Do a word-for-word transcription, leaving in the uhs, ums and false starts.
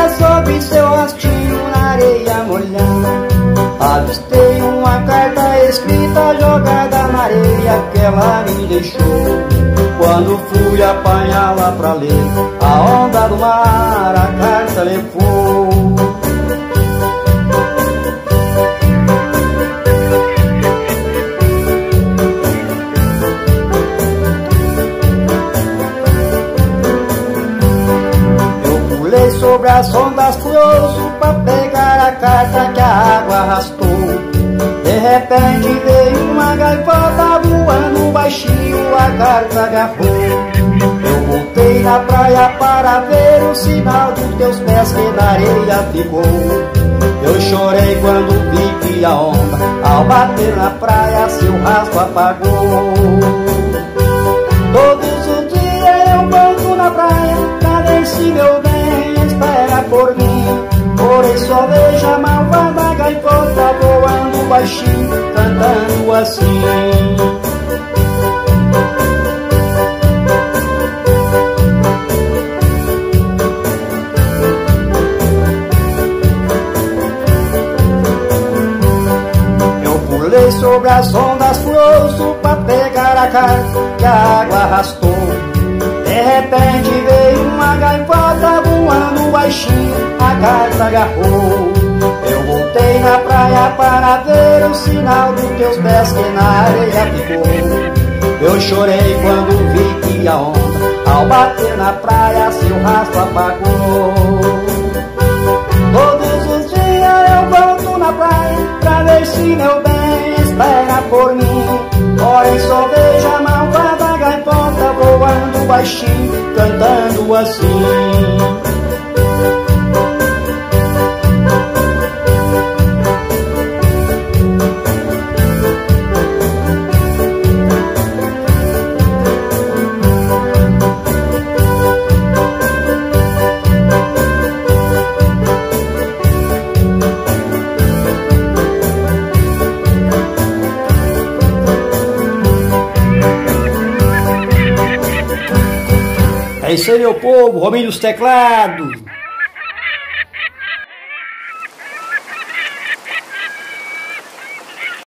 dia sob seu rostinho na areia molhada, avistei uma carta escrita jogada na areia que ela me deixou. Quando fui apanhá-la pra ler, a onda do mar a carta levou. Sobre as ondas furioso pra pegar a carta que a água arrastou. De repente veio uma gaivota voando baixinho, a carta agarrou. Eu voltei na praia para ver o sinal dos teus pés que na areia ficou. Eu chorei quando vi que a onda, ao bater na praia, seu rastro apagou. Todos os dias eu volto na praia pra ver se meu bem espera por mim, porém só vejo a malvada gaivota voando baixinho, cantando assim. Eu pulei sobre as ondas furioso pra pegar a carta que a água arrastou. De repente veio uma gaivota voando baixinho, a carta agarrou. Eu voltei na praia para ver o sinal dos teus pés que na areia ficou. Eu chorei quando vi que a onda, ao bater na praia, seu rastro apagou. Todos os dias eu volto na praia pra ver se meu bem espera por mim, porém só vejo a malvada gaivota voando baixinho, cantando assim. É isso aí, meu povo, Romilho dos Teclados.